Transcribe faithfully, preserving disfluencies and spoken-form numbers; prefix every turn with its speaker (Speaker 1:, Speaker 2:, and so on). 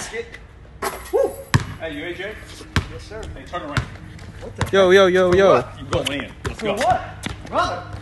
Speaker 1: basket. Woo.
Speaker 2: Hey, you A J?
Speaker 1: Yes, sir.
Speaker 2: Hey, turn around.
Speaker 1: What the
Speaker 3: Yo, yo, yo, yo.
Speaker 2: You're going in. Let's
Speaker 1: For
Speaker 2: go.
Speaker 1: what? Brother.